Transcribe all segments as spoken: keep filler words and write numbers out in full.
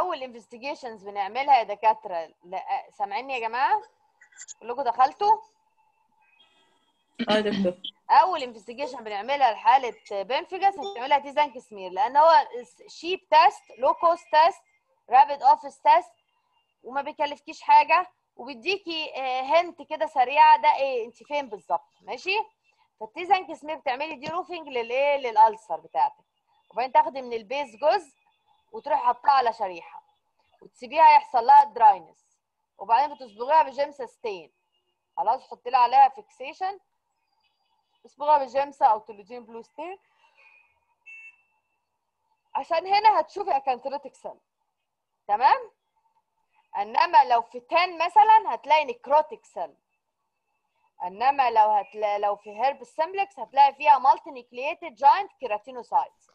اول انفستيجيشنز بنعملها يا دكاتره، سامعيني يا جماعه؟ كلكم دخلتوا؟ اه يا دكتور. اول انفستيجيشن بنعملها لحاله بنفجس بنعملها تي زانكسمير، لان هو شيب تيست، لو كوست تيست، رابيد اوفيس تيست، وما بيكلفكيش حاجه، وبيديكي هنت كده سريعه ده ايه انت فين بالظبط. ماشي؟ فالتي زانكسمير بتعملي دي روفنج للايه للالسر بتاعتك، وبعدين تاخدي من البيز جزء وتروحي حاطاه على شريحه وتسيبيها يحصل لها دراينس، وبعدين بتصبغيها بجيمسا ستين. خلاص حطي لها عليها فيكسيشن، اصبغها بجيمسا او تولوجين بلو ستين، عشان هنا هتشوفي اكانثريتك سيل. تمام؟ انما لو في عشرة مثلا هتلاقي نيكروتيك سيل، انما لو هتلاقي لو في هيرب سيمبلكس هتلاقي فيها مالتي نيوكلييتد جاينت كيراتينوسايتس.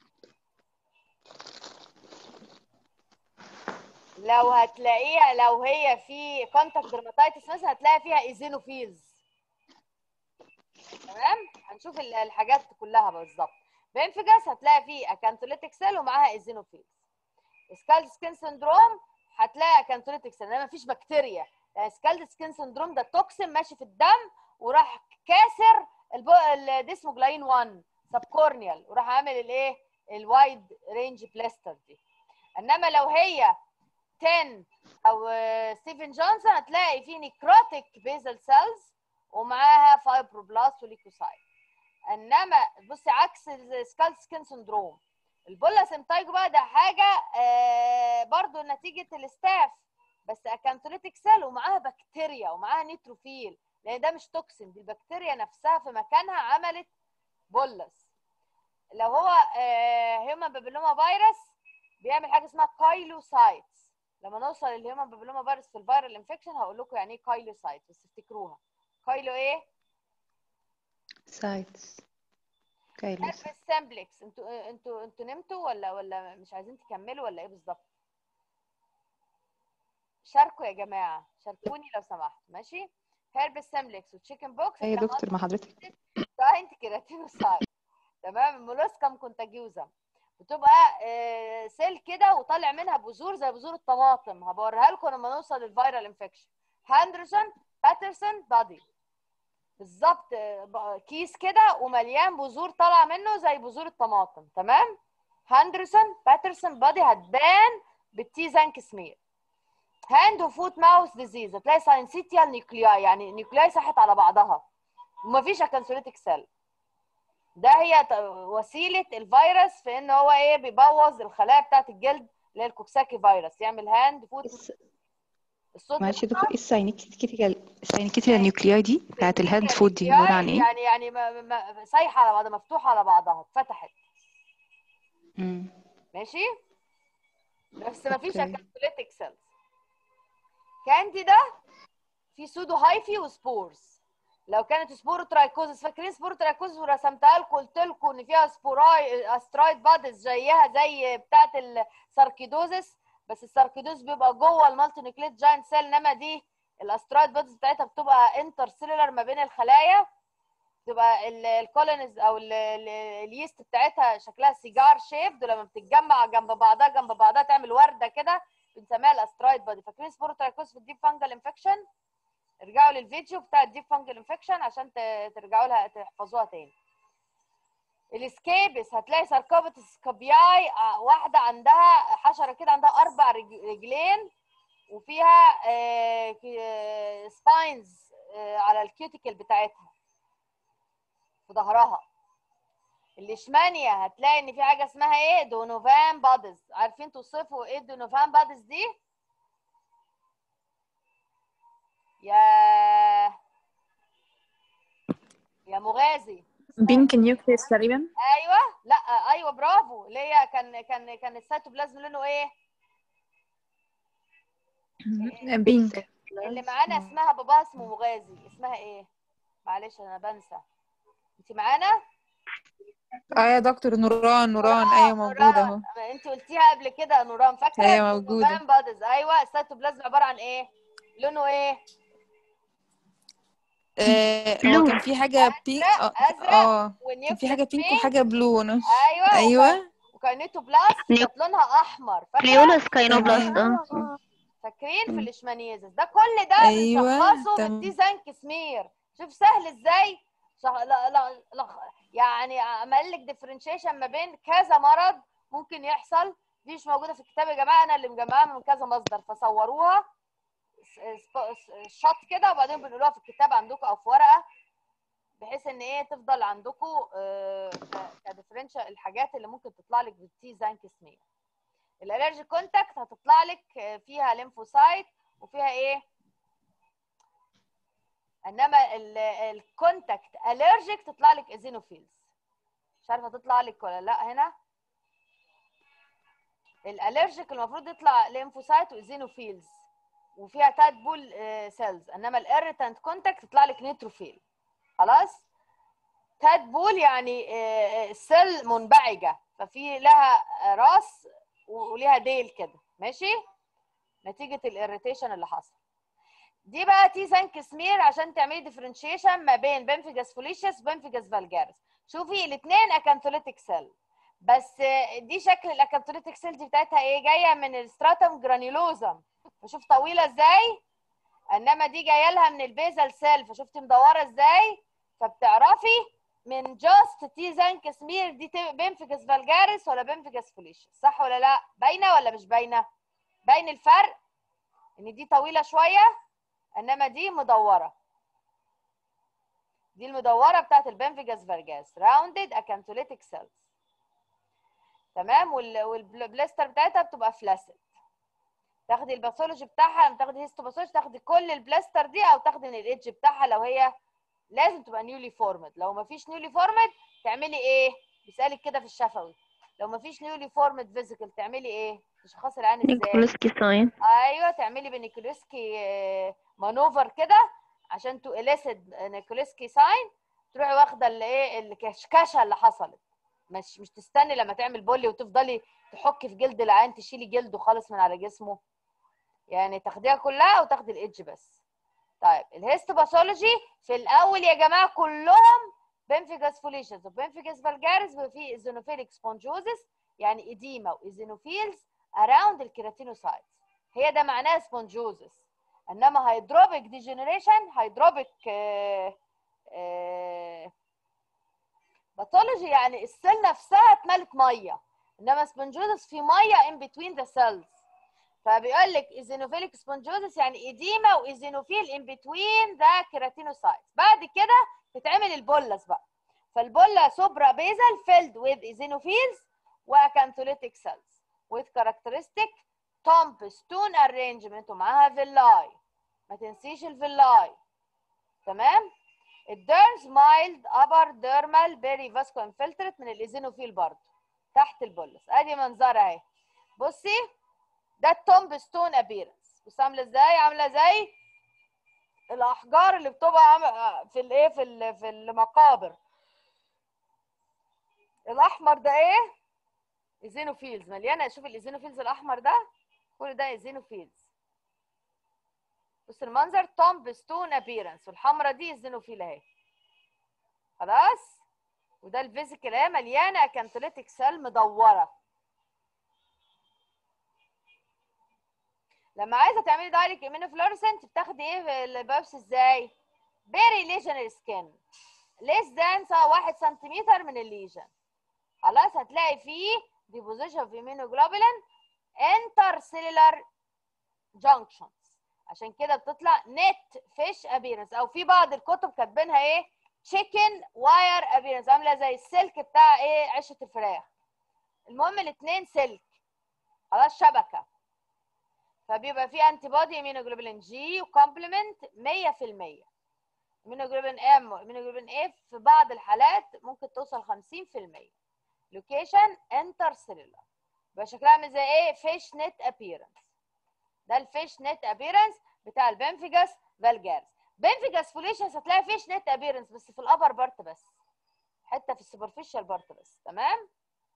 لو هتلاقيها لو هي في كونتاكت درماتايتس مثلا هتلاقي فيها ايزينوفيلز. تمام؟ هنشوف الحاجات كلها بالظبط. بنفجس هتلاقي فيه اكانثوليتيك سيل ومعاها ايزينوفيلز. سكالد سكين سندروم هتلاقي اكانثوليتيك سيل، انما مفيش بكتيريا، يعني سكالد سكين سندروم ده توكسين ماشي في الدم وراح كاسر الديسموجلاين واحد سب كورنيال وراح عامل الايه الوايد رينج بلاستر دي. انما لو هي عشرة او ستيفن جونسون هتلاقي فيه نيكروتيك بيزل سيلز ومعاها فايبروبلاست وليكوسايت. انما بصي عكس السكالد سكين سندروم، البولا سيمتايجو بقى ده حاجه آه برضو نتيجه الاستاف، بس اكانثوليتيك سيل ومعاها بكتيريا ومعاها نيتروفيل، لان ده مش توكسين، دي البكتيريا نفسها في مكانها عملت بولس. لو هو آه هيومن بابيلوما فيروس بيعمل حاجه اسمها كايلوسايتس. لما نوصل للهيومن بابيلوما فيروس في الفيرال انفكشن هقول لكم يعني ايه كايلوسايتس، بس افتكروها. كايلو ايه؟ سايتس. كايلوس. هيربس سامبلكس. انتوا انتوا انتوا نمتوا ولا ولا مش عايزين تكملوا ولا ايه بالظبط؟ شاركوا يا جماعه، شاركوني لو سمحت. ماشي؟ هيربس سامبلكس وتشيكن بوكس ايه يا دكتور مع حضرتك؟ جاينت كيراتينوسايت. تمام؟ المولوسكم كونتاجيوزم بتبقى آه سيل كده وطالع منها بذور زي بذور الطماطم، هبوريها لكم لما نوصل للفيرال انفكشن. هاندرسون باترسون بادي بالظبط، كيس كده ومليان بذور طالعه منه زي بذور الطماطم. تمام؟ هاندرسون باترسون بادي هتبان بالتي زانكسمير. هاند وفوت ماوث ديزيز هتلاقي ساينسيتيال نيوكلياي، يعني نيوكلياي صحت على بعضها ومفيش اكانثوليتيك سيل. ده هي وسيله الفيروس في ان هو ايه بيبوظ الخلايا بتاعت الجلد اللي هي الكوكساكي فيروس، يعمل هاند فوت. الصوت معلش يا دكتور، ايه الساينيكيتيال الساينيكيتيال نيوكلياي دي بتاعت الهاند فود دي عباره عن ايه؟ يعني يعني ما سايحه على بعضها، مفتوحه على بعضها، اتفتحت. امم ماشي؟ بس ما فيش اوكي. اكانثوليتيك سيلز. كانديدا في سودو هايفي وسبورز. لو كانت سبور ترايكوزس، فاكرين سبور ترايكوزس ورسمتها لكم قلت لكم ان فيها سبوراي استرايد بادز زيها زي بتاعه الساركيدوزس، بس الساركيدوز بيبقى جوه المالتي نيوكليت جاينت سيل، انما دي الاسترايد بادز بتاعتها بتبقى انتر سيلولار ما بين الخلايا، بتبقى الكولونيز او اليست بتاعتها شكلها سيجار شيب، ولما بتتجمع جنب بعضها جنب بعضها تعمل ورده كده بنسميها الاسترايد بادي. فاكرين سبور ترايكوزس في الديب فانجل انفكشن؟ ارجعوا للفيديو بتاع الديب فانجل انفكشن عشان ترجعوا لها تحفظوها تاني. الاسكيبس هتلاقي ساركوبتس سكابياي، واحده عندها حشره كده عندها اربع رجلين وفيها سباينز على الكيوتيكل بتاعتها في ظهرها. الاشمانيا هتلاقي ان في حاجه اسمها ايه دونوفان بادز. عارفين توصفوا ايه دونوفان بادز دي؟ يا يا مغازي. بينك نيوكليس تقريبا. ايوه لا ايوه برافو، اللي هي كان كان كان السيتوبلازم لونه ايه؟ بينك. اللي معانا اسمها باباها اسمه مغازي، اسمها ايه؟ معلش انا بنسى. انت معانا؟ اه يا دكتور نوران نوران ايوه موجوده اهو. انت قلتيها قبل كده نوران، فاكره؟ ايوه موجوده. نوران بادز. ايوه السيتوبلازم عباره عن ايه؟ لونه ايه؟ آه هو كان في حاجه بينك. ازرق اه ازرق كان في حاجه بينك بينك. وحاجه بلو. ايوه ايوه وكاينيتوبلاست نيو- كانت لونها احمر، فاكره؟ نيوكليولس كاينوبلاست اه فاكرين في مم. الاشمانيزس ده كل ده ايوه بنشخصه تمام. بالتيزانكسمير. شوف سهل ازاي. شخ... لا لا لا يعني عمل لك ديفرنشيشن ما بين كذا مرض ممكن يحصل. دي مش موجوده في الكتاب يا جماعه، انا اللي مجمعاها من كذا مصدر، فصوروها شط كده وبعدين بنقولوها في الكتاب عندكم او في ورقه، بحيث ان ايه تفضل عندكم كديفرنشال الحاجات اللي ممكن تطلع لك بالتيزانكسمير. الالرجي كونتاكت هتطلع لك فيها ليمفوسايت وفيها ايه، انما الكونتاكت الرجيك تطلع لك ايزينوفيلز. مش عارفه تطلع لك ولا لا. هنا الالرجيك المفروض يطلع ليمفوسايت وايزينوفيلز وفيها تادبول سيلز، انما الاريتانت كونتاكت تطلع لك نيتروفيل. خلاص. تادبول يعني السيل منبعجه، ففي لها راس وليها ديل كده، ماشي، نتيجه الاريتيشن اللي حصل. دي بقى تيزانكسمير عشان تعملي ديفرنشيشن ما بين بنفيجاس فوليشيس وبنفيجاس فالجاريس. شوفي الاثنين اكانثوليتيك سيل، بس دي شكل الاكانثوليتيك سيل دي بتاعتها ايه، جايه من الستراتم جرانيولوزم، فشوف طويله ازاي، انما دي جايه لها من البيزال سيل، فشفتي مدوره ازاي. فبتعرفي من جاست تيزانكسمير دي بنفيجاس فالجاريس ولا بنفيجاس فوليشيس، صح ولا لا؟ باينه ولا مش باينه؟ باين الفرق ان دي طويله شويه انما دي مدوره. دي المدوره بتاعت البنفيجاس فالجاس راوندد اكانثوليتيك سيلز. تمام. والبلاستر بتاعتها بتبقى فلاسد. تاخدي الباثولوجي بتاعها، لما تاخدي هيستوباثولوجي تاخدي كل البلاستر دي او تاخدي من الايدج بتاعها لو هي لازم تبقى نيولي فورمد. لو ما فيش نيولي فورمد تعملي ايه؟ بيسالك كده في الشفوي، لو ما فيش نيولي فورمد فيزيكال تعملي ايه؟ تشخصي العين ازاي؟ نيكولسكي ساين. ايوه تعملي بنيكولسكي مانوفر كده عشان تو اليسد نيكولسكي ساين، تروحي واخده اللي ايه الكشكشه اللي حصلت، مش مش تستني لما تعمل بولي وتفضلي تحكي في جلد العين تشيلي جلده خالص من على جسمه، يعني تاخديها كلها وتاخدي الايدج بس. طيب الهيستوباثولوجي في الاول يا جماعه كلهم بنفيجاس فوليشنز وبنفيجاس فالجاريس بيبقى فيه ايزينوفيليك سبونجوزس، يعني ايديما وايزينوفيلز اراوند الكيراتينوسايتس، هي ده معناه سبونجوزس. انما هيدروبيك ديجنريشن هيدروبيك باثولوجي يعني السيل نفسها اتملت ميه، انما سبونجوزس في ميه ان بتوين ذا سيلز، فبيقول لك ايزينوفيليك سبونجوزس يعني ايديما وايزينوفيل ان بتوين ذا كيراتينوسايتس. بعد كده تتعمل البولس بقى، فالبولا سوبرا بيزل فيلد وذ ايزينوفيلز واكانثوليتيك سيلز with characteristic tombstone arrangement ومعاها فيلاي، ما تنسيش الفيلاي. تمام. الديرمز مايلد ابر ديرمال بيري فاسكو انفلترت من الايزينوفيل برضه تحت البولس. ادي منظرها اهي، بصي ده التومبستون ابيرنس، بص عامله ازاي، عامله زي الاحجار اللي بتبقى في الايه في في المقابر. الاحمر ده ايه؟ ايزينوفيلز مليانه، شوف الايزينوفيلز الاحمر ده كل ده ايزينوفيلز. بص المنظر تومبستون ابيرنس، والحمراء دي ايزينوفيل اهي. خلاص. وده الفيزيكال اهي مليانه اكانثوليتيك سيل مدوره. لما عايزه تعملي دايركت ايمينوفلورسنت بتاخدي ايه في البابس ازاي؟ بيري ليجن سكين ليس ذان واحد سنتيمتر من الليجن. خلاص هتلاقي فيه ديبوزيشن اوف ايمينوجلوبولين انتر سيلولار جانكشنز، عشان كده بتطلع نت فيش ابيرنس، او في بعض الكتب كاتبينها ايه؟ تشيكن واير ابيرنس، عامله زي السلك بتاع ايه عشه الفراخ. المهم الاثنين سلك، خلاص شبكه، فبيبقى في انتي بودي ايمينوجلوبولين جي وكومبلمنت مية في المية. ايمينوجلوبولين ام وايمينوجلوبولين اف في بعض الحالات ممكن توصل خمسين في المية. لوكيشن انتر سيلولار، يبقى شكلها عامل زي ايه؟ فيش نت ابيرنس. ده الفيش نت ابيرنس بتاع البنفيجاس فالجاريس. بنفيجاس فوليشنز هتلاقي فيش نت ابيرنس بس في الابر بارت بس، حته في السوبرفيشال بارت بس. تمام.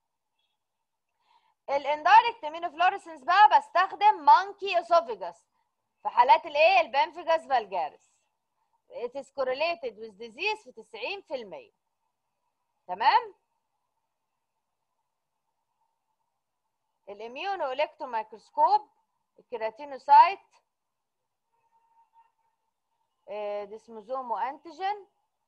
الاندايركت ايمينوفلوريسنس بقى بستخدم مونكي اسوفيجاس في حالات الايه البنفيجاس فالجاريس. it is correlated with disease في تسعين في المية. تمام. الاميونو الكترون مايكروسكوب، الكيراتينوسايت، ديسموزوم وانتيجين.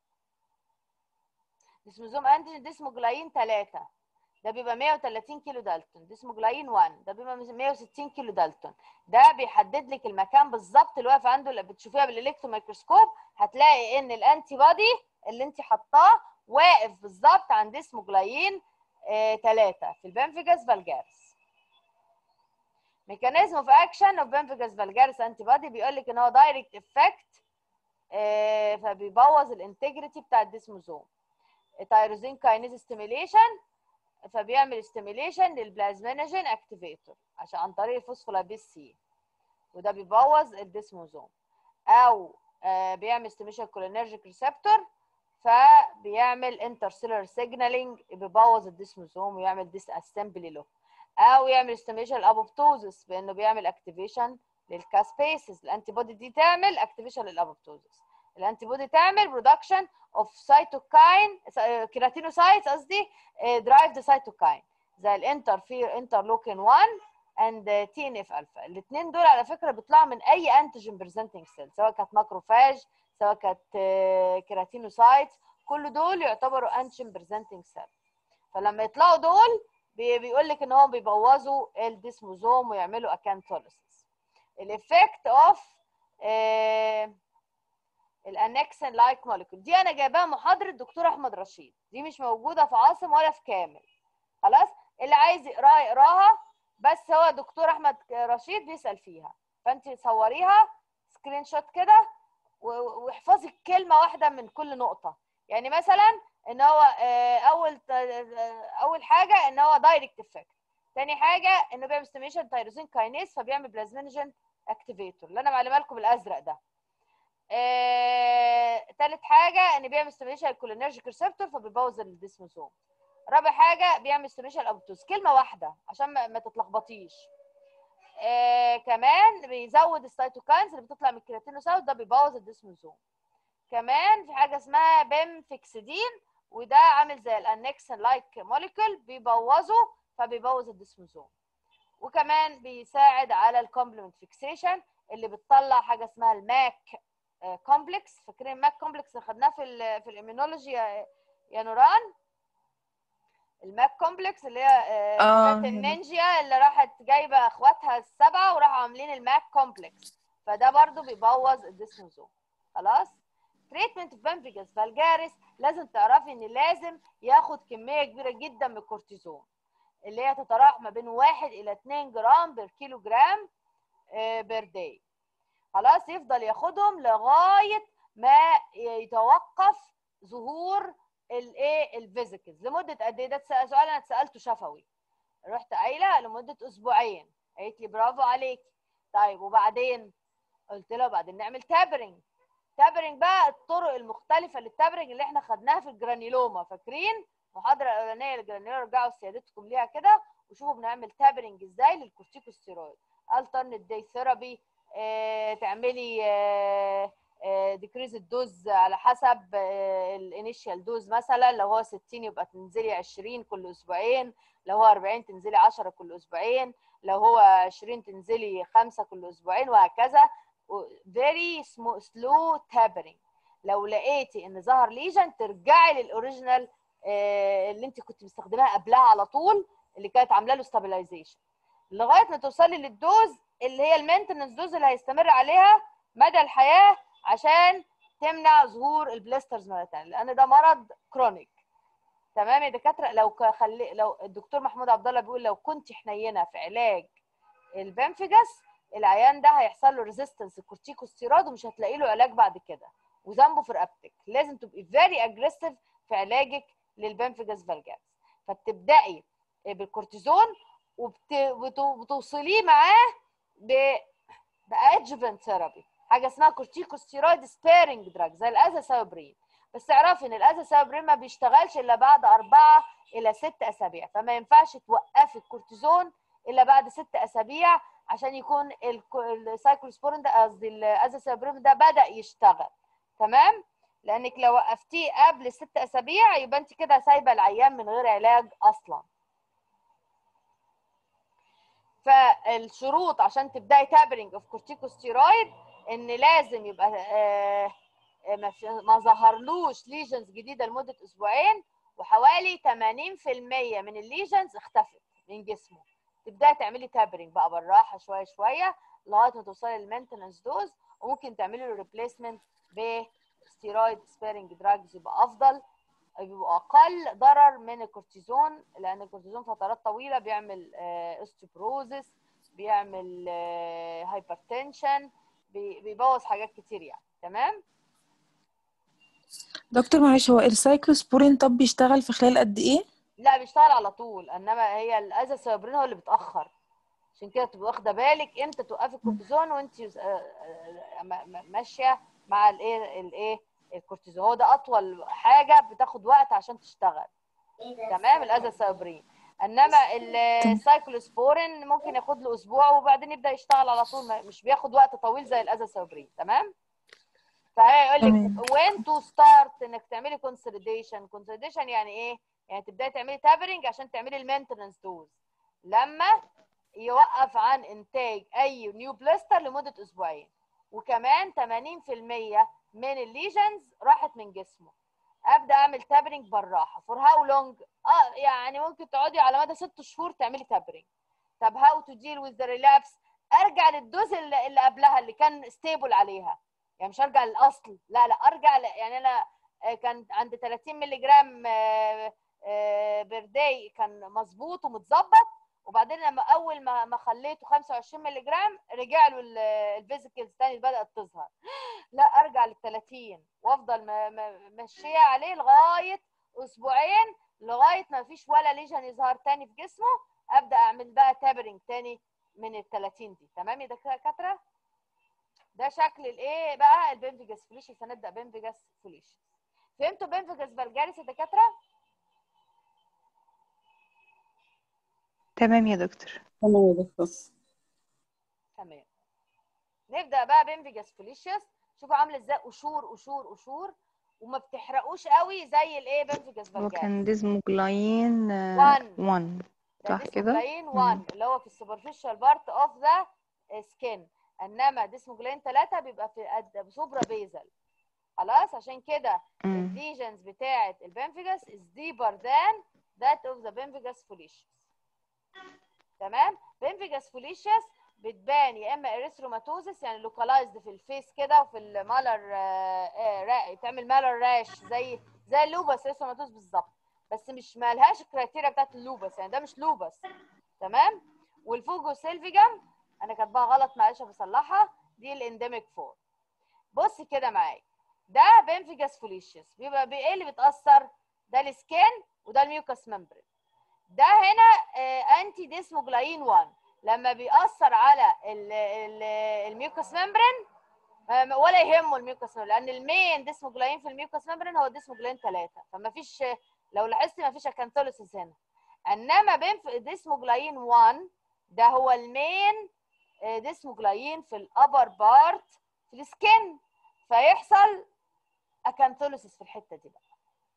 ديسموزوم انتيجين ديسموجلاين ثلاثة، ده بيبقى مية وتلاتين كيلو دالتون. ديسموجلاين واحد ده بيبقى مية وستين كيلو دالتون. ده بيحدد لك المكان بالظبط اللي واقف عنده، اللي بتشوفيها بالالكترون مايكروسكوب هتلاقي ان الانتي بودي اللي انت حطاه واقف بالظبط عند ديسموجلاين ثلاثة في البنفيجاس فالجارس. ميكانيزم اوف اكشن اوف بنفيجاس فالجارس انتي بودي بيقول لك ان هو دايركت افكت، فبيبوظ الانتجريتي بتاع الديسموزوم. تايروزين كاينيز ستيميليشن، فبيعمل ستيميليشن للبلازمينوجين اكتيفيتور عشان عن طريق الفوسفولايبيز سي، وده بيبوظ الديسموزوم. او آه بيعمل ستيميشن كولينرجيك ريسبتور، فبيعمل انترسيلر سيجنالينج بيبوظ الديسموزوم ويعمل ديس اسمبلي له. او يعمل ستيميشن الابوبتوزس بانه بيعمل اكتيفيشن للكاسبيسز. الانتي بودي دي تعمل اكتيفيشن للابوبتوزس، الانتي بودي تعمل برودكشن اوف سايتوكاين كيراتينوسايتس قصدي درايف ذا سايتوكاين زي الانترفير انترلوكين واحد اند تي ان اف الفا. الاثنين دول على فكره بيطلعوا من اي انتيجين بريزنتنج سيل، سواء كانت ماكروفاج سواء كانت كيراتينوسايتس، كل دول يعتبروا انتيجين بريزنتنج سيل. فلما يطلعوا دول بيقول لك ان هم بيبوظوا الديسموزوم ويعملوا اكانثوليسيس. الافكت اوف الانكسن لايك موليكول دي انا جايباها محاضره الدكتور احمد رشيد، دي مش موجوده في عاصم ولا في كامل. خلاص اللي عايز يقراها يقراها، بس هو دكتور احمد رشيد بيسال فيها، فانت صوريها سكرين شوت كده واحفظي كلمه واحده من كل نقطه. يعني مثلا ان هو اول اول حاجه ان هو دايركت افكت، ثاني حاجه انه بيعمل ستيميشن تايروزين كاينيز فبيعمل بلازمينوجين اكتيفيتور اللي انا معلمه لكم بالازرق ده. ثالث آه، حاجه ان بيعمل ستيميشن الكولينرجيك ريسبتور فبيبوظ الديسموزوم. رابع حاجه بيعمل ستيميشن الابوبتوز، كلمه واحده عشان ما, ما تتلخبطيش. آه، كمان بيزود السيتوكاينز اللي بتطلع من الكيراتينوسايت، ده بيبوظ الديسموزوم. كمان في حاجه اسمها بيمفيكسيدين، وده عامل زي الانكسن لايك موليكول بيبوظه فبيبوظ الديسموزوم. وكمان بيساعد على الكومبلمنت فيكسيشن اللي بتطلع حاجه اسمها الماك كومبلكس. فاكرين الماك كومبلكس اللي خدناه في ال في الاميونولوجي يا, يا نوران؟ الماك كومبلكس اللي هي بتاعت النينجيا اللي راحت جايبه اخواتها السبعه وراحوا عاملين الماك كومبلكس، فده برضو بيبوظ الديسموزوم. خلاص. تريتمنت اوف بنفيجاس فالجاريس لازم تعرفي ان لازم ياخد كميه كبيره جدا من الكورتيزون اللي هي تتراوح ما بين واحد الى اتنين جرام بير كيلو جرام بير داي. خلاص يفضل ياخدهم لغايه ما يتوقف ظهور الايه الفيزيكلز. لمده قد ايه؟ ده سؤال انا اتسالته شفوي، رحت قايله لمده اسبوعين، قالت لي برافو عليكي. طيب وبعدين؟ قلت لها بعدين نعمل تابرنج. تابرنج بقى الطرق المختلفه للتابرنج اللي احنا خدناها في الجرانيلوما، فاكرين المحاضره الاولانيه للجرانيلوما؟ رجعوا سيادتكم ليها كده وشوفوا بنعمل تابرنج ازاي للكورتيكوستيرويد. الترنت داي ثيرابي، اه تعملي اه اه ديكريز الدوز على حسب اه الانيشال دوز، مثلا لو هو ستين يبقى تنزلي عشرين كل اسبوعين، لو هو اربعين تنزلي عشرة كل اسبوعين، لو هو عشرين تنزلي خمسة كل اسبوعين، وهكذا. very slow tapering. لو لقيتي ان ظهر ليجن ترجعي للاوريجينال اللي انت كنت مستخدماها قبلها على طول، اللي كانت عامله له ستابلايزيشن، لغايه ما توصلي للدوز اللي هي المينتنس دوز اللي هيستمر عليها مدى الحياه عشان تمنع ظهور البلاسترز مره ثانيه، لان ده مرض كرونيك. تمام يا دكاتره؟ لو خلي لو الدكتور محمود عبد الله بيقول لو كنت حنينه في علاج البنفيجاس العيان ده هيحصل له ريزيستنس الكورتيكوستيرويد ومش هتلاقي له علاج بعد كده، وذنبه في رقبتك. لازم تبقي فيري اجريسيف في علاجك للبنفيجاس فالجاريس. فبتبداي بالكورتيزون وبتوصليه معاه ب بادجوفنت ثيرابي، حاجه اسمها كورتيكوستيرويد سبيرنج دراج زي الازاثيوبرين. بس اعرفي ان الازاثيوبرين ما بيشتغلش الا بعد اربعه الى ست اسابيع، فما ينفعش توقفي الكورتيزون الا بعد ست اسابيع عشان يكون السايكلوسبورين ده قصدي الازاثيوبرين ده بدا يشتغل. تمام؟ لانك لو وقفتيه قبل ست اسابيع يبقى انت كده سايبه العيان من غير علاج اصلا. فالشروط عشان تبداي تابرنج اوف كورتيكوستيرويد ان لازم يبقى آه ما, ما ظهرلوش ليجنز جديده لمده اسبوعين، وحوالي ثمانين في المية من الليجنز اختفت من جسمه. تبداي تعملي تابرنج بقى بالراحه شويه شويه لغايه ما توصلي للمينتنس دوز، وممكن تعملي له ريبليسمنت بستيرويد سبيرنج دراجز يبقى افضل، بيبقوا اقل ضرر من الكورتيزون، لان الكورتيزون فترات طويله بيعمل اوستيوبروزس، بيعمل هايبرتنشن، بيبوظ حاجات كتير يعني. تمام. دكتور معلش، هو السايكلوسبورين طب بيشتغل في خلال قد ايه؟ لا بيشتغل على طول، انما هي الازاثيوبرين هو اللي بيتاخر، عشان كده تبقى واخده بالك امتى توقفي الكورتيزون وانت ماشيه مع الايه الايه الكورتيزون. هو ده اطول حاجه بتاخد وقت عشان تشتغل. تمام. الازاثيوبرين. انما السايكلوسبورين ممكن ياخد له اسبوع وبعدين يبدا يشتغل على طول، مش بياخد وقت طويل زي الازاثيوبرين. تمام. فهيقول لك وين تو ستارت انك تعملي كونسوليديشن. كونسوليديشن يعني ايه؟ يعني تبداي تعملي تابرنج عشان تعملي المينتنس دوز لما يوقف عن انتاج اي نيو بلاستر لمده اسبوعين، وكمان ثمانين في المية من الليجنز راحت من جسمه. ابدا اعمل تابرنج بالراحه. فور هاو لونج؟ اه يعني ممكن تقعدي على مدى ست شهور تعملي تابرنج. طب هاو تو ديل وذ ذا ريلابس؟ ارجع للدوز اللي, اللي قبلها اللي كان ستيبل عليها، يعني مش ارجع للاصل، لا لا ارجع ل... يعني انا كان عند ثلاثين مللي جرام بير داي كان مظبوط ومتظبط، وبعدين لما اول ما ما خليته خمسة وعشرين مللي جرام رجع له الفيزيكلز تاني بدات تظهر. لا ارجع لل ثلاثين وافضل ماشيه عليه لغايه اسبوعين، لغايه ما فيش ولا ليجن يظهر تاني في جسمه، ابدا اعمل بقى تابرنج تاني من ال ثلاثين دي. تمام يا دكاتره؟ ده شكل الايه بقى البنفيجاس فوليشيس. هنبدا بنفيجاس فوليشيس. فهمتوا بنفيجاس فالجاريس يا دكاتره؟ تمام يا دكتور. تمام يا دكتور. تمام. نبدا بقى بنفيجاس فوليشيس. شوفوا عامله ازاي، قشور قشور قشور، وما بتحرقوش قوي زي الايه بنفيجاس هو فالجاريس. كان ديزموجلاين واحد. واحد ده صح كده؟ ديسموجلاين واحد اللي هو في السوبرفيشال بارت اوف ذا سكين، انما ديسموجلاين ثلاثة بيبقى في سوبرا بيزل. خلاص، عشان كده الليجنز بتاعه البنفيجاس is deeper than that of the pemphigus foliaceus. تمام. بنفيجاس فوليشيس بتبان يا اما اريثروماتوزس يعني لوكالايزد في الفيس كده وفي المالر، آه تعمل مالر راش زي زي اللوبس اريثروماتوز بالظبط، بس مش مالهاش الكرايتيريا بتاعت اللوبس، يعني ده مش لوبس. تمام. والفوجو سيلفيجم انا كاتباها غلط معلش بصلحها، دي الانديميك فور. بص كده معايا، ده بنفيجاس فوليشيس بيبقى بايه اللي بيتاثر؟ ده السكين وده الميوكاس ممبرين. ده هنا آه انتي ديسموجلاين واحد لما بيأثر على ال ال الميوكاس ممبرين آه ولا يهمه الميوكاس ممبرين، لان المين ديسموجلاين في الميوكاس ممبرين هو ديسموجلاين ثلاثة، فما فيش، لو لاحظتي ما فيش اكانثوليسيس هنا. انما بين ديسموجلاين واحد ده هو المين آه ديسموجلاين في الابر بارت في السكين، فيحصل اكانثوليسيس في الحته دي بقى.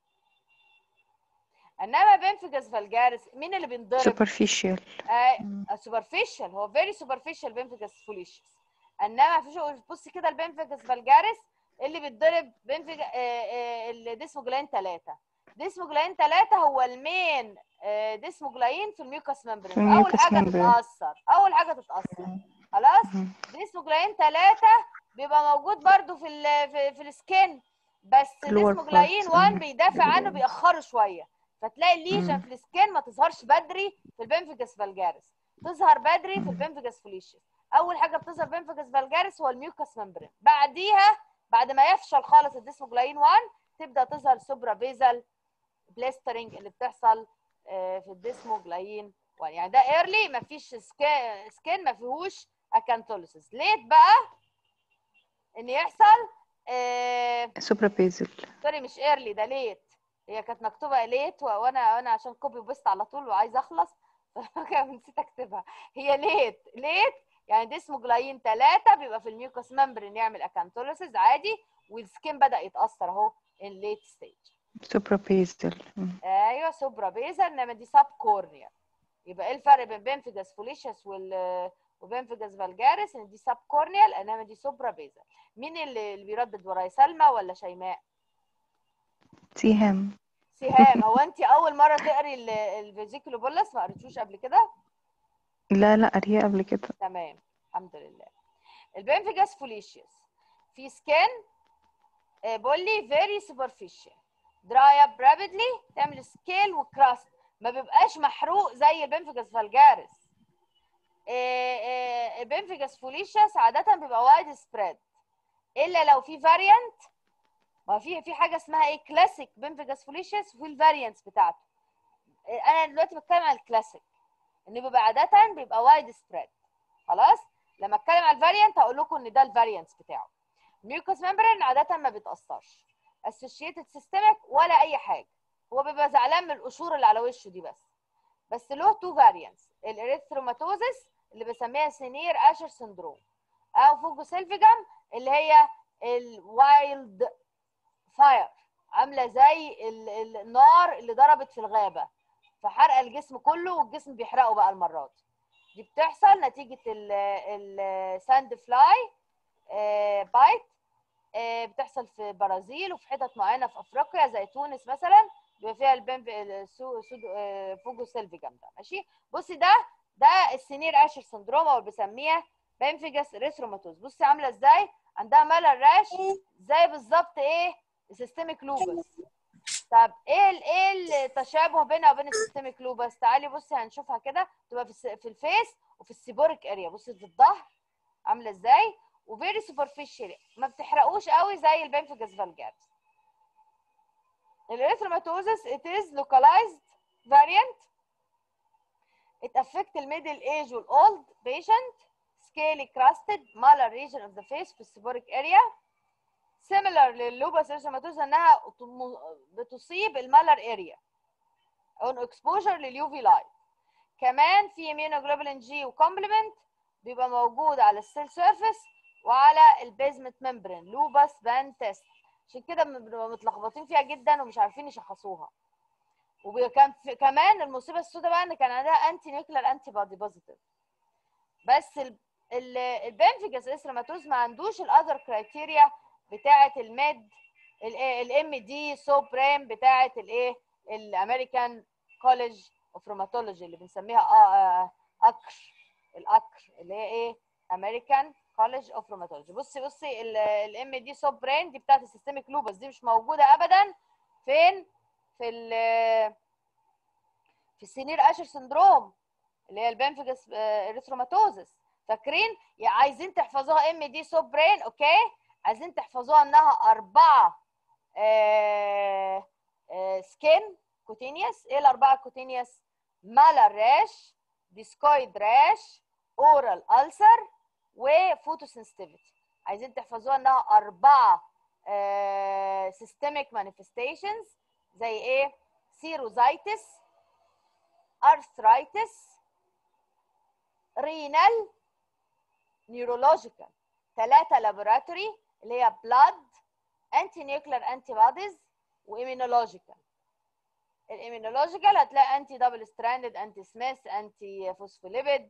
انما بنفيجاس فالجاريس مين اللي بينضرب؟ سوبرفيشال. آه سوبرفيشال، هو فيري سوبرفيشال بنفيجاس فوليشيس. انما في بصي كده البنفيجاس فالجاريس اللي بيتضرب بنفيجا آه آه الديسموجلاين ثلاثة. ديسموجلاين ثلاثة هو المين آه ديسموجلاين في الميوكاس ممبرين، اول حاجه تتاثر اول حاجه تتاثر خلاص. ديسموجلاين ثلاثة بيبقى موجود برده في ال في, في السكين، بس ديسموجلاين واحد بيدافع عنه بيأخره شويه، فتلاقي الليجن في السكين ما تظهرش بدري في البنفيجاس فالجاريس، تظهر بدري في البنفيجاس فوليشيس. اول حاجه بتظهر بنفيجاس فالجاريس هو الميوكاس ممبرين، بعديها بعد ما يفشل خالص الديسموجلاين واحد تبدا تظهر سوبرا بيزل بلاسترنج اللي بتحصل في الديسموجلاين واحد. يعني ده ايرلي ما فيش سكين ما فيهوش اكانثوليسيس. ليت بقى ان يحصل سوبرا بيزل، سوري مش ايرلي، ده ليت. هي كانت مكتوبه ليت وانا انا عشان كوبي بيست على طول وعايزه اخلص نسيت اكتبها. هي ليت ليت يعني ديسموجلاين ثلاثة بيبقى في الميوكاس ممبرين يعمل اكانثوليسيس عادي، والسكين بدا يتاثر اهو ان ليت ستيج. سوبرا بيزل. ايوه سوبرا بيزل، انما دي سب كورنيا. يبقى ايه الفرق بين بنفيجاس فوليشيوس وال وبنفيجاس فالجاريس؟ ان دي سب كورنيال انما دي سوبرا بيزل. مين اللي, اللي بيردد ورايا، سلمى ولا شيماء؟ سيهام. سهام. هو انت اول مره تقري الفيزيكولو بولس؟ ما قريتوش قبل كده؟ لا لا قريه قبل كده. تمام الحمد لله. البنفيجاس فوليشيوس في سكان بولي فيري سوبرفيشال دراي اب رابيدلي، تعمل سكيل وكراست، ما بيبقاش محروق زي البنفيجاس فالجاريس. البنفيجاس فوليشيوس عاده بيبقى وايد سبريد الا لو في فاريانت. ما في في حاجه اسمها ايه كلاسيك بنفيجاس فوليشيوس وفي الفاريانتس بتاعته. انا دلوقتي بتكلم عن الكلاسيك ان بيبقى عاده بيبقى وايد سبريد. خلاص لما اتكلم عن الفاريانت هقول لكم ان ده الفاريانتس بتاعه. ميوكوس ممبرين عاده ما بيتاثرش اسوشيتد سيستمك ولا اي حاجه، هو بيبقى زعلان من القشور اللي على وشه دي بس. بس له تو فاريانتس، الاريثروماتوزس اللي بسميها سينير اشر سندروم، او فوجوسيلفيجام اللي هي الوايلد فاير، عامله زي النار اللي ضربت في الغابه فحرق الجسم كله والجسم بيحرقه بقى المرات دي. بتحصل نتيجه الساند فلاي بايت، بتحصل في البرازيل وفي حتت معينه في افريقيا زي تونس مثلا، بيبقى فيها الفوجوسيلفيجام ده. ماشي بصي ده ده السينير اشر سندروم او بنسميها بنفيجاس ريثروماتوز. بصي عامله ازاي، عندها ملل راش زي بالظبط ايه السيستميك لوبس. طب ايه ايه التشابه بينها وبين السيستميك لوبس؟ تعالي بصي هنشوفها كده، تبقى في في الفيس وفي السيبوريك اريا. بصي في الظهر عامله ازاي، وفيري سوبرفيشال ما بتحرقوش قوي زي البنفيجاس فالجاريس. الاريثروماتوزس it is localized variant. It affect the middle age والاولد patient. Scaly crusted malar region of the face في السيبوريك اريا. similar لللوبس اريثروماتوزس انها بتصيب المالر اريا on exposure لليو في لايت. كمان في immunoglobulin جي وكومبلمنت بيبقى موجود على السيل سيرفيس وعلى البيزمنت ممبرين لوبس بان تيست، عشان كده بنبقى متلخبطين فيها جدا ومش عارفين يشخصوها. وكان كمان المصيبه السوداء بقى ان كان عندها انتي نيوكلير انتي بودي بوزيتيف. بس البنفيجاس اريثروماتوز ما عندوش الاذر كرايتيريا بتاعه الميد الام دي سوبريم بتاعه الايه الامريكان كوليج اوف روماتولوجي اللي بنسميها اه اكر الاكر اللي هي ايه امريكان كوليج اوف روماتولوجي. بصي بصي الام دي سوبرين دي بتاعت السيستميك لوبس دي مش موجوده ابدا فين في ال في السينير اشر سندروم اللي هي البنفيجاس اريثروماتوزس. فاكرين عايزين تحفظوها ام دي سوبرين اوكي، عايزين تحفظوها انها اربعه آه آه سكين كوتينيوس. ايه الاربعه كوتينيوس؟ مالر راش، ديسكويد راش، اورال ألسر، وفوتوسنسيتيفيتي. عايزين تحفظوها انها اربعه سيستميك مانيفستيشنز زي ايه؟ سيروزايتس، ارثرايتس، رينال، نيورولوجيكال. ثلاثه لابوراتوري اللي هي بلاد، انتي نيوكلير انتي بوديز، وايمينولوجيكال. الايمينولوجيكال هتلاقي انتي دبل ستراندد، انتي سميث، انتي فوسفوليبيد.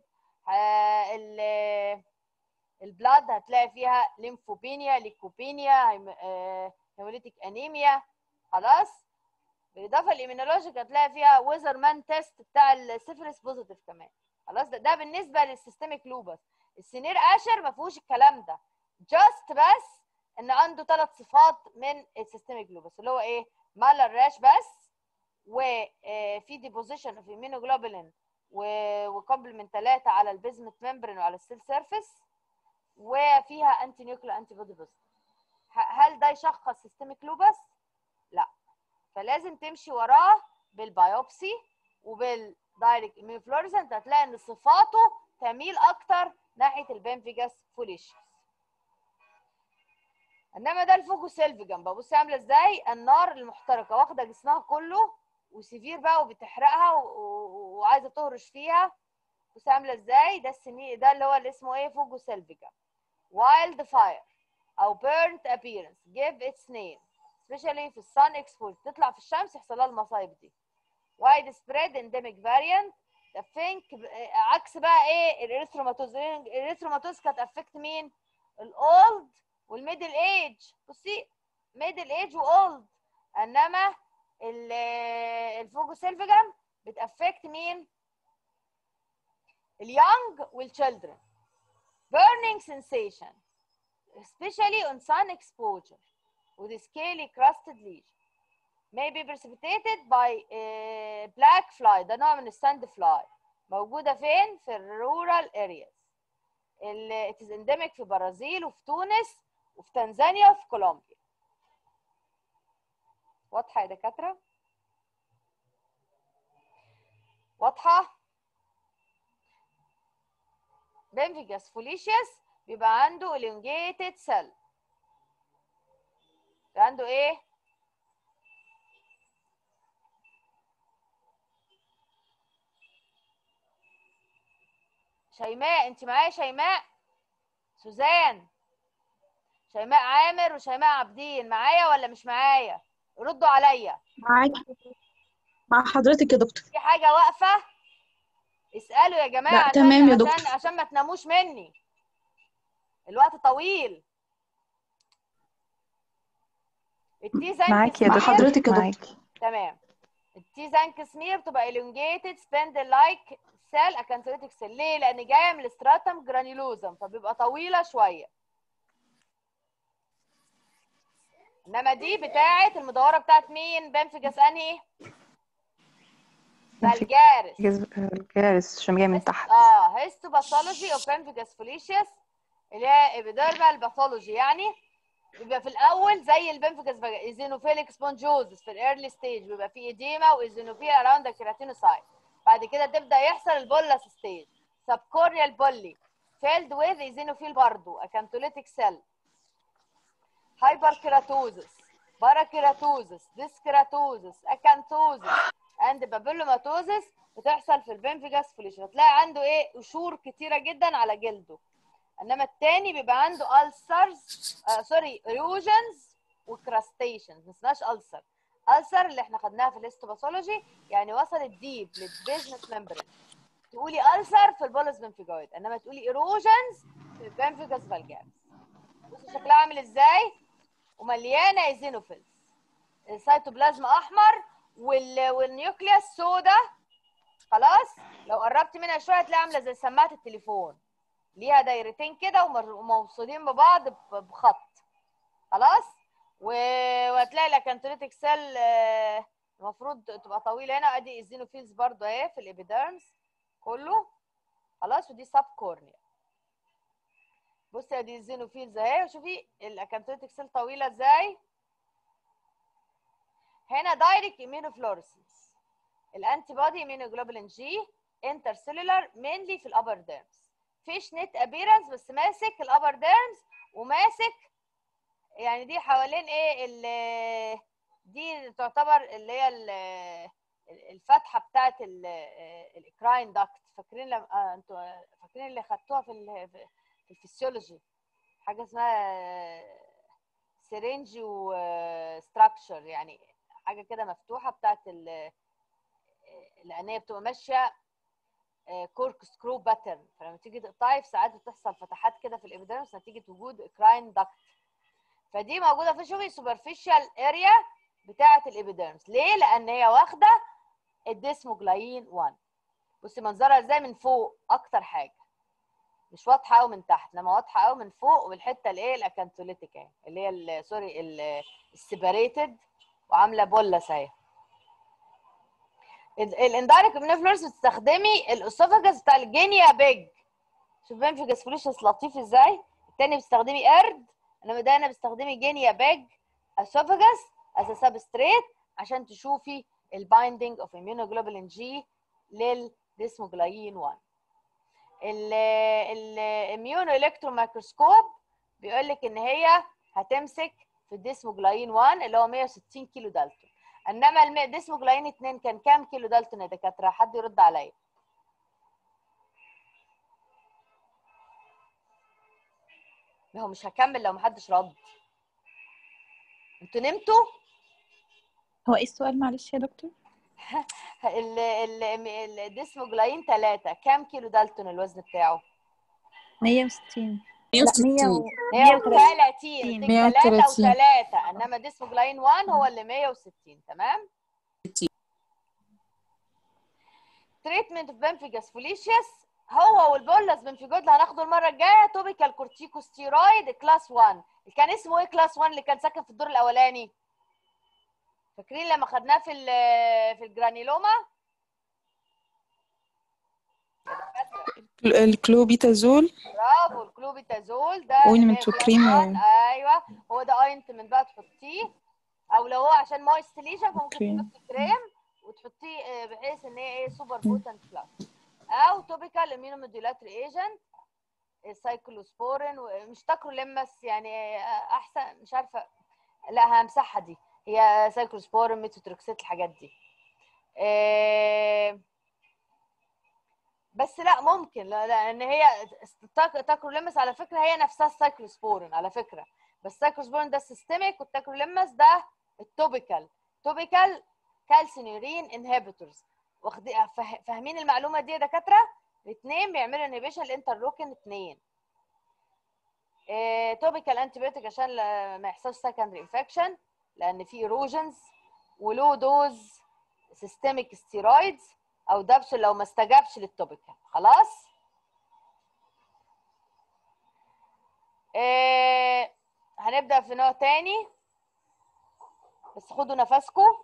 البلاد هتلاقي فيها ليمفوبينيا، ليكوبينيا، هيموليتيك انيميا. خلاص بالاضافه الايمينولوجيك هتلاقي فيها ويزرمان تيست بتاع السيفلس بوزيتيف كمان. خلاص ده, ده بالنسبه للسيستميك لوبس. السينير اشر ما فيهوش الكلام ده، جاست بس ان عنده ثلاث صفات من السيستميك لوبس اللي هو ايه؟ مالر راش بس، وفي ديبوزيشن اوف immunoglobulin وكومبلمنت ثلاثه على البيزمنت ممبرين وعلى السيل سيرفيس، وفيها انتي نيوكلير انتي بودي بوزيتيف. هل ده يشخص سيستميك لوبس؟ لا. فلازم تمشي وراه بالبيوبسي وبالدايركت اميونوفلوريسنت، هتلاقي ان صفاته تميل اكتر ناحيه البنفيجاس فوليشيوس. انما ده الفوجوسيلفيجام بقى بصي عامله ازاي، النار المحترقه واخده جسمها كله وسيفير بقى وبتحرقها وعايزه تهرش فيها. بصي عامله ازاي، ده السني ده اللي هو اللي اسمه ايه؟ فوجوسيلفيجام. وايلد فاير او بيرنت ابييرنس give its name especially في السان اكسبوز، تطلع في الشمس يحصل لها المصايب دي. وايد سبريد انديميك فاريانت بتافكت عكس بقى ايه الاريثروماتوز. الاريثروماتوز كانت افكت مين؟ الاولد والميدل ايج. بصي ميدل ايج واولد. انما الفوجوسيلفيجام بتافكت مين؟ اليونج والchildren. burning sensation especially on sun exposure with scaly crusted lesion may be precipitated by uh, black fly. ده نوع من الساند فلاي. موجودة فين؟ في الرورال areas. it is endemic في البرازيل وفي تونس وفي تنزانيا وفي كولومبيا. واضحة يا دكاترة؟ واضحة؟ بنفيجاس فوليشيس بيبقى عنده elongated cell. بيبقى عنده ايه؟ شيماء انت معايا؟ شيماء، سوزان، شيماء عامر وشيماء عابدين معايا ولا مش معايا؟ ردوا عليا. معاكي مع حضرتك يا دكتور. في حاجة واقفة؟ اسألوا يا جماعة. لا عشان تمام يا عشان دكتور. عشان ما تناموش مني. الوقت طويل. التيزانك معاكي يا مع دكتور. حضرتك يا دكتور. معاكي. تمام. التيزانك سمير بتبقى elongated spindle like cell acantholytic cell. ليه؟ لأن جاية من الستراتم جرانيولوزم فبيبقى طويلة شوية. انما دي بتاعه المدوره بتاعت مين؟ بنفجس انهي؟ فالجارس. الجارس عشان جاي من تحت. اه هيستوباثولوجي اوف بنفجس فوليشيس اللي هي ابيديرمال باثولوجي. يعني بيبقى في الاول زي البنفجس ايزينوفيليك سبونجوزس في الايرلي ستيج بيبقى فيه ايديما وايزينوفيل اراوند الكيراتينوسايت. بعد كده تبدا يحصل البولاس ستيج سبكوريال بولي فيلد ويز ايزينوفيل برضو اكانتوليتيك سيل هايبركيراتوزس باراكيراتوزس ديسكيراتوزس اكانثوزس اند بابيلوماتوزس بتحصل في البنفجس فوليشن. هتلاقي عنده ايه؟ قشور كتيره جدا على جلده. انما التاني بيبقى عنده ألسرز آه سوري ايروجنز وكراستيشنز. ما اسمهاش ألسر. ألسر اللي احنا خدناها في الهيستوباثولوجي يعني وصلت ديب للبيزنس ممبرين. تقولي ألسر في البولس بنفجويد انما تقولي ايروجنز في البنفجس فالجارس. بصوا شكلها عامل ازاي؟ ومليانه ايزينوفيلز. السيتوبلازم احمر وال... والنيوكليوس سودا. خلاص لو قربت منها شويه هتلاقيها عامله زي سماعه التليفون. ليها دايرتين كده وموصولين ببعض بخط. خلاص و... وهتلاقي الاكانتوليتيك سيل المفروض تبقى طويله هنا. ادي ايزينوفيلز برضو اهي في الابيديرمس كله. خلاص ودي سب كورنيا. بصي ادي الزينوفيلز اهي وشوفي الاكانتوليتيك سيل طويله ازاي. هنا دايركت اميونوفلورسنس. الانتي بودي اميونوجلوبولين جي انترسيلولار مينلي في الابر ديرمز. فيش نت ابيرنس بس ماسك الابر ديرمز وماسك يعني دي حوالين ايه ال دي تعتبر اللي هي الفتحه بتاعت الاكراين داكت. فاكرين لما انتوا فاكرين اللي خدتوها في في الفسيولوجي حاجه اسمها سيرنج وستراكشر يعني حاجه كده مفتوحه بتاعت الانيه بتبقى ماشيه كورك سكرو باترن. فلما تيجي تقطعي في ساعات بتحصل فتحات كده في الابيديرمس نتيجه وجود اكراين داكت. فدي موجوده في شوفي سوبرفيشال اريا بتاعه الابيديرمس. ليه؟ لان هي واخده الديسموجلاين واحد. بصي منظرها ازاي من فوق اكتر حاجه مش واضحه قوي من تحت انما واضحه قوي من فوق. والحته الايه الاكانتوليتيك اهي اللي هي سوري السيبريتد وعامله بولس اهي. الاندايركت اميونوفلورس بتستخدمي الاسوفاجس بتاع الجينيا بيج. شوف بنفجس فوليشس لطيف ازاي. الثاني بتستخدمي قرد انما ده انا بستخدمي جينيا بيج اسوفاجس از سبستريت عشان تشوفي البايندينج اوف اميونوجلوبولين جي للديسموجلاين واحد. الاميونو الكترو مايكروسكوب بيقول لك ان هي هتمسك في الديسموجلاين واحد اللي هو مية وستين كيلو دالتون. انما الديسموجلاين اتنين كان كام كيلو دالتون يا دكاتره؟ حد يرد عليا. ما هو مش هكمل لو محدش رد. انتوا نمتوا؟ هو ايه السؤال معلش يا دكتور؟ ال ال الديسموجلاين ثلاثة كام كيلو دالتون الوزن بتاعه؟ مية وستين. لا مية و مية وثلاثين. قلت مية لك ثلاثة وتلاتين. وثلاثة، انما ديسموجلاين واحد هو اللي مية وستين. تمام. تريتمنت اوف بنفيجاس فوليشيس هو والبولس بنفيجود اللي هناخده المره الجايه توبيكال كورتيكوستيرويد كلاس واحد. كان اسمه ايه كلاس واحد اللي كان ساكن في الدور الاولاني؟ فاكرين لما خدناه في في الجرانيلوما؟ الكلوبيتازول. برافو، الكلوبيتازول ده اوينمنت وكريم. ايوه هو ده اوينتمنت بقى تحطيه، او لو هو عشان مويست ليجن فممكن كريم. تحطي كريم وتحطيه بحيث ان هي ايه سوبر بوتنت كلاس، او توبيكال اميونوموديولاتري ايجنت السايكلوسبورين ومش تاكروليمس يعني احسن مش عارفه، لا همسحها دي، هي سايكلوسبورين ميثوتريكسيت الحاجات دي. إيه بس لا ممكن لا لان هي تاكروليمس على فكره هي نفسها السايكلوسبورين على فكره، بس السايكلوسبورين ده السيستميك والتاكروليمس ده التوبيكال. توبيكال كالسينيورين انهبيتورز. واخدين فاهمين المعلومه دي يا دكاتره؟ الاثنين بيعملوا انهبيشن الانترلوكين اثنين. إيه توبيكال انتيبيوتيك عشان ما يحصلش سكندري انفكشن لان في ايروجنز، ولو دوز سيستميك ستيرويدز او دبس لو ما استجابش للتوبيكال. خلاص. إيه هنبدا في نوع تاني بس خدوا نفسكم،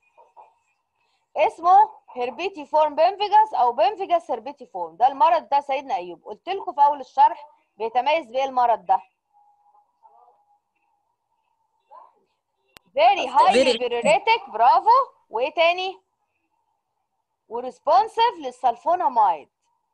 اسمه هربيتي فورم بنفيجاس او بنفيجاس هربيتي فورم. ده المرض ده سيدنا ايوب قلت لكم في اول الشرح بيتميز بايه المرض ده؟ very highly pruritic. برافو. وايه تاني؟ وريسبونسيف للسلفونامايد.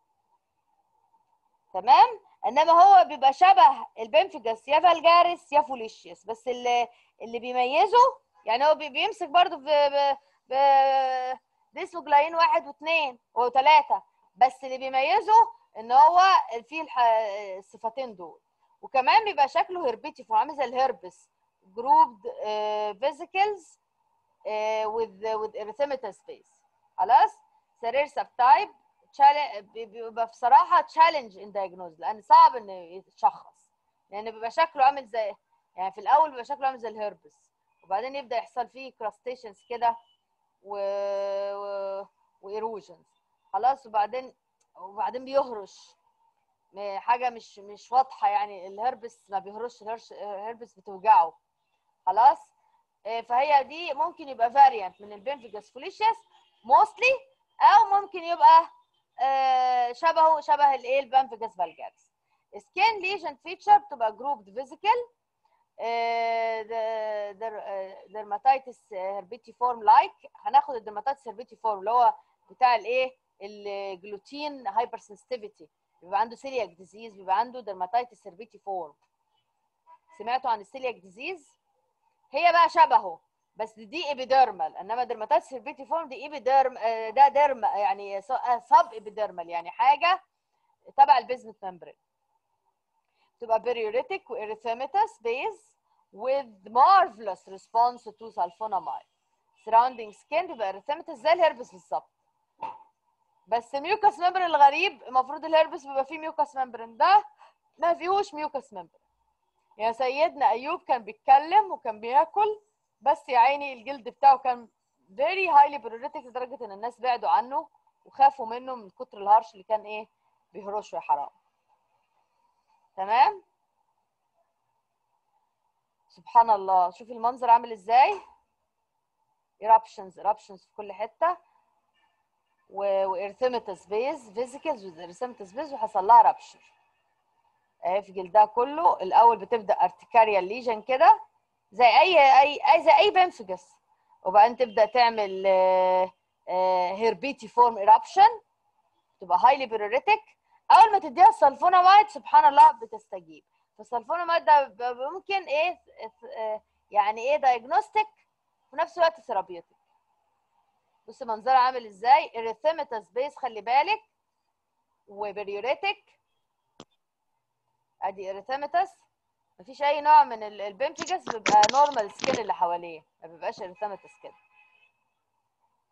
تمام. انما هو بيبقى شبه البنفيجاس يا فالجاريس يا فوليشيوس، بس اللي اللي بيميزه يعني هو بيمسك برضو في ب... ب... ديسموجلاين واحد واثنين وثلاثه، بس اللي بيميزه ان هو فيه الح... الصفتين دول، وكمان بيبقى شكله هربيتي عامل زي الهربس جروبد فيزيكلز with with erythematous space. خلاص. سرير سب تايب بيبقى بصراحه تشالنج ان دايجنوز لان صعب انه يتشخص لان بيبقى شكله عامل زي يعني في الاول بيبقى شكله عامل زي الهربس وبعدين يبدا يحصل فيه كراستيشنز كده و وايروجنز. خلاص. وبعدين وبعدين بيهرش حاجه مش مش واضحه يعني الهربس ما بيهرش، الهربس بتوجعه. خلاص. فهي دي ممكن يبقى فاريانت من البنفيجاس فوليشيس موستلي، او ممكن يبقى شبهه شبه الايه البنفيجاس فالجاريس. سكين ليجن فيتشر بتبقى جروبد فيزيكال درماتيتس هربيتي فورم لايك. هناخد الدرماتيتس هربيتي فورم اللي هو بتاع الايه الجلوتين هايبر سنسيتيفيتي، بيبقى عنده سيلياك ديزيز، بيبقى عنده درماتيتس هربيتي فورم. سمعتوا عن السيلياك ديزيز؟ هي بقى شبهه بس دي ايبيديرمال، انما درماتيتس هربيتي فورم دي ايبيديرم ده ديرم يعني سب ايبيديرمال يعني حاجه تبع البيزمنت ممبرين. تبقى بيريوريتك واريثيماتس بيز with marvelous response to sulfonamide. surrounding skin بيبقى اريثيماتس زي الهربس بالظبط، بس الميوكاس ممبرين الغريب المفروض الهربس بيبقى فيه ميوكاس ممبرين، ده ما فيهوش ميوكاس ممبرين. يا سيدنا ايوب كان بيتكلم وكان بياكل بس يا عيني الجلد بتاعه كان very highly pruritic لدرجه ان الناس بعدوا عنه وخافوا منه من كتر الهرش اللي كان ايه بيهرشه يا حرام. تمام. سبحان الله. شوفي المنظر عامل ازاي، eruptions eruptions في كل حته وارثيماتس بيز فيزيكلز وارثيماتس بيز وحصل لها رابشر اهي في جلدها كله. الاول بتبدا ارتكاريال ليجن كده زي اي اي زي اي بنفيجاس، وبعدين تبدا تعمل هيربيتي فورم ايرابشن تبقى هايلي بيروريتك. اول ما تديها السلفونامايد سبحان الله بتستجيب. فالسلفونامايد ده ممكن ايه يعني ايه دايجنوستيك في نفس الوقت ثيرابيوتيك. بص منظرها عامل ازاي، اريثيماتس بيس خلي بالك وبيريوريتك. ادي اريثيماتس، مفيش اي نوع من البنفيجاس بيبقى نورمال سكين اللي حواليه، ما بيبقاش اريثيماتس كده.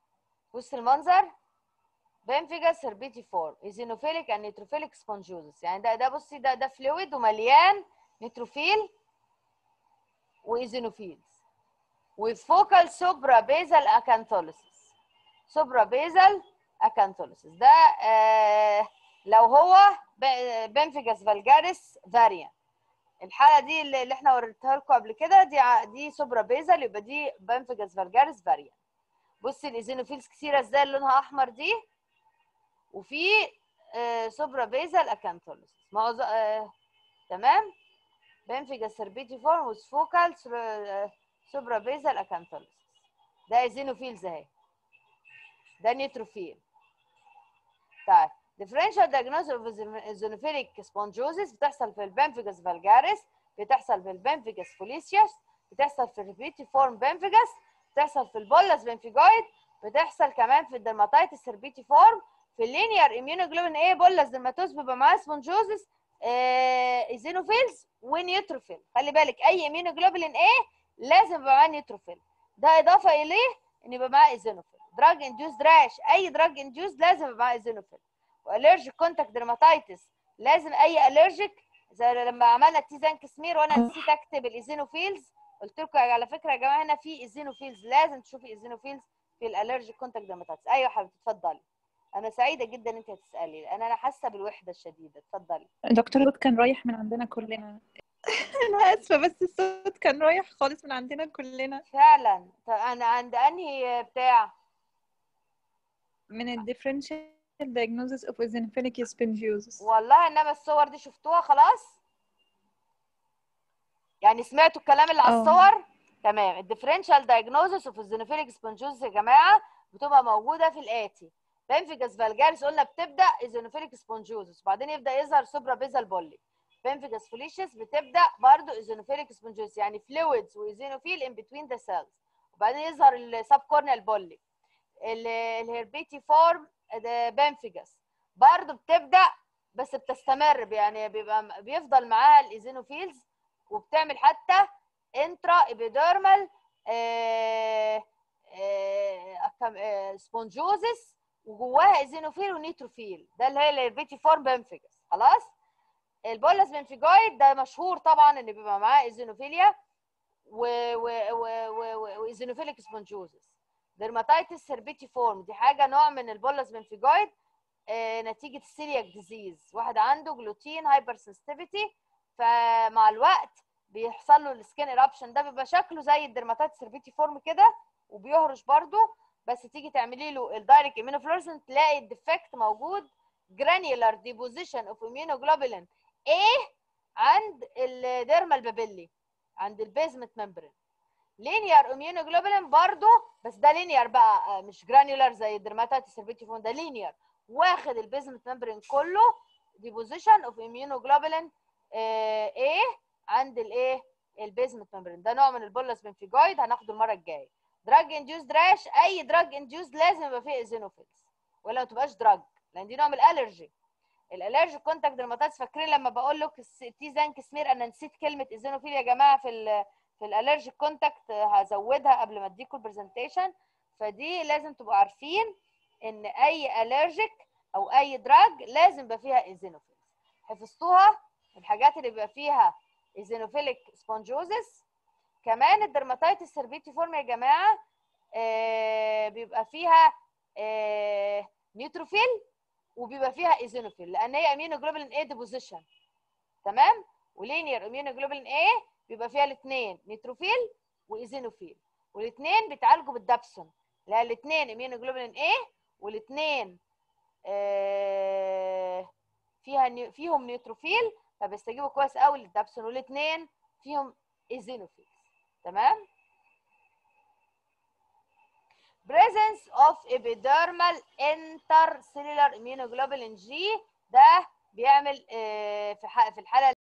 بص المنظر، بنفيجاس هربيتيفورم ايزينوفيليك اند نيتروفيليك سبونجوزس. يعني ده ده بصي ده ده فلويد ومليان نيتروفيل وايزينوفيلز، وفوكال سوبرا بيزال اكانثوليسيس. سوبرا بيزال اكانثوليسيس ده آه لو هو بنفيجاس فالجاريس فاريانت. الحاله دي اللي احنا وريتها لكم قبل كده دي دي سوبرا بيزال، يبقى دي بنفيجاس فالجاريس فاريانت. بصي الايزينوفيلز كتيره ازاي لونها احمر دي، وفي آه سوبرا بيزال اكانثوليسيس معظم آه تمام. بنفيجاس هربيتيفورم وسفوكال سوبرا بيزال اكانثوليسيس ده ايزينوفيلز اهي، ده نيتروفيل. طيب differential diagnosis of eosinophilic spongiosис بتحصل في البنفيجاس فالجاريس، بتحصل في البنفيجاس فوليسيوس، بتحصل في الريبيتيفورم بنفيجاس، بتحصل في البولس بنفيجويد، بتحصل كمان في الدرماتيتس ريبيتيفورم، في اللينير اميونوجلوبين ايه بولس درماتوس بيبقى معاه سبونجوزس ايزينوفيلز ونيوتروفيل. خلي بالك اي اميونوجلوبين ايه لازم يبقى معاه نيوتروفيل، ده اضافه اليه ان يبقى معاه ايزينوفيل. دراج انديوز راش، اي دراج انديوز لازم يبقى معاه ايزينوفيل. والرجيك كونتاكت درماتيتس لازم اي الرجيك، زي لما عملنا تيزانك سمير وانا نسيت اكتب الايزينوفيلز، قلت لكم على فكره يا جماعه هنا في ايزينوفيلز، لازم تشوفي ايزينوفيلز في الالرجيك كونتاكت درماتيتس. ايوه يا حبيبتي اتفضلي، انا سعيده جدا ان انت هتسالي لان انا حاسه بالوحده الشديده. اتفضلي. دكتور الصوت كان رايح من عندنا كلنا. انا اسفه بس الصوت كان رايح خالص من عندنا كلنا. فعلا. طب انا عند انهي بتاع من ال differential diagnosis of eosinophilic spongiosis. والله انما الصور دي شفتوها خلاص، يعني سمعتوا الكلام اللي على اه. الصور. تمام. الديفرنشال دايجنوزس اوف الزينوفيليك سبونجوزس يا جماعه بتبقى موجوده في الاتي: بنفيجاس فالجاريس قلنا بتبدا ايزينوفيليك سبونجوزس وبعدين يبدا يظهر سوبرا بيزال بولي. بنفيجاس فوليشيس بتبدا برضو ايزينوفيليك سبونجوزس يعني فلويدز وايزينوفيل ان بتوين ذا سيلز، وبعدين يظهر السب كورنيال بولي. الهيربيتي فورم بنفيجاس برضو بتبدا بس بتستمر، يعني بيبقى بيفضل معاها الايزينوفيلز وبتعمل حتى انترا ابيديرمال سبونجوزس وجواها ايزينوفيل ونيتروفيل، ده اللي هي الهيربيتي فورم بنفيجاس. خلاص. البولس بنفيجويد ده مشهور طبعا ان بيبقى معاه ايزينوفيليا وايزينوفيليك سبونجوزس. ديرماتيتس هيربيتي فورم دي حاجه نوع من البولس بنفيجويد آه نتيجه السيلياك ديزيز، واحد عنده جلوتين هايبر سنسيتيفيتي، فمع الوقت بيحصل له السكين ايرابشن، ده بيبقى شكله زي الديرماتيتس هيربيتي فورم كده وبيهرش برده، بس تيجي تعملي له الدايركت امينوفلورسنت تلاقي الديفكت موجود جرانيولار ديبوزيشن اوف اميونوجلوبولين ايه عند الديرمال بابيلي عند البيزمنت ممبرين. لينير اميونوجلوبولين برضو بس ده لينير بقى مش جرانيولار زي الديرماتيتس هيربيتي فورم، ده لينير واخد البيزمنت ممبرين كله ديبوزيشن اوف اميونوجلوبولين ايه عند الايه البيزمنت ممبرين. ده نوع من البولس بنفيجويد هناخده المره الجايه. دراج انديوز دراش، اي دراج انديوز لازم يبقى فيه ايزينوفيلز ولا ما تبقاش دراج لان دي نوع من الالرجي. الالرجي كونتاكت درماتيتس، فاكرين لما بقول لك تي زانك سمير انا نسيت كلمه ايزينوفيل يا جماعه في ال في الالرجي كونتاكت، هزودها قبل ما اديكم البرزنتيشن، فدي لازم تبقوا عارفين ان اي الرجيك او اي دراج لازم يبقى فيها ايزينوفيلز. حفظتوها الحاجات اللي بيبقى فيها ايزينوفيليك سبونجوزس. كمان الدرماتيتس هيربيتي فورم يا جماعه آه بيبقى فيها آه نيوتروفيل وبيبقى فيها ايزينوفيل لان هي اميونوجلوبولين ايه ديبوزيشن. تمام. ولينير اميونوجلوبولين ايه بيبقى فيها الاثنين نيتروفيل وايزينوفيل، والاثنين بيتعالجوا بالدابسون، لا الاثنين اميونوجلوبولين ايه والاثنين آه فيها فيهم نيتروفيل فبيستجيبوا كويس قوي للدابسون، والاثنين فيهم ايزينوفيل. تمام. presence of epidermal intercellular immunoglobulin G ده بيعمل في في الحاله